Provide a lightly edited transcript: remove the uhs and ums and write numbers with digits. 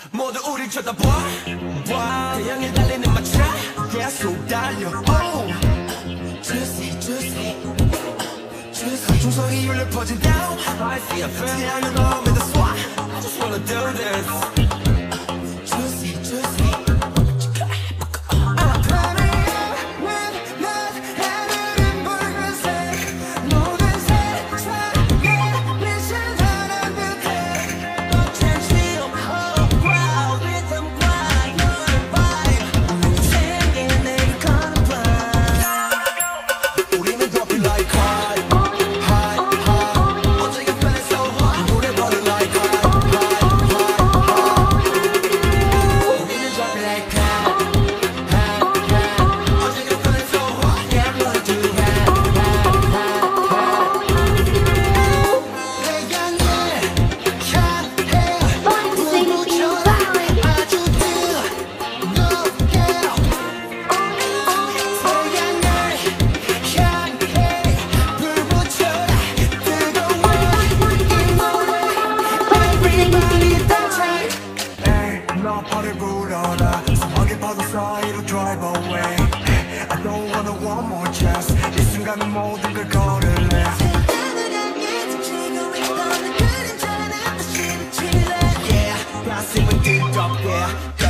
모두 우릴 쳐다봐 그 향해 달리는 마차 계속 달려 Juicy juicy juicy 중성이 울려 퍼진 down I see a fan 태양은 오면 더 쏴 I just wanna do this Juicy juicy 가슴은 뜨겁게